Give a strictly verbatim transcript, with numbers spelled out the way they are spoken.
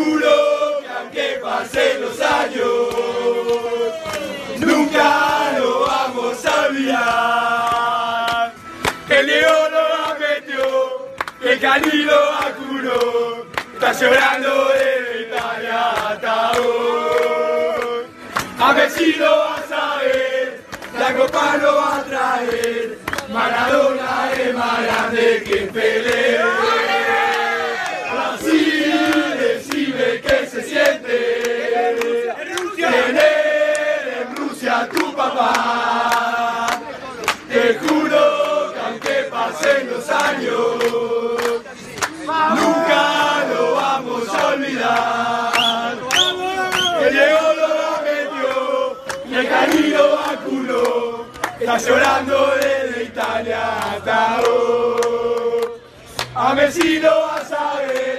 juro que aunque pasen los años, nunca lo vamos a olvidar. Que el Diego lo metió, que el Canilo curó, está llorando desde Italia hasta hoy. A ver si lo vas a ver, la copa lo va a traer, Maradona es más grande que Pelé. Brasil, decime qué se siente tener en Rusia tu papá. Te juro que aunque pasen los años, nunca lo vamos a olvidar. Que Diego lo metió y el Canilo vacunó, está llorando desde Italia hasta hoy. A ver si lo vas a ver.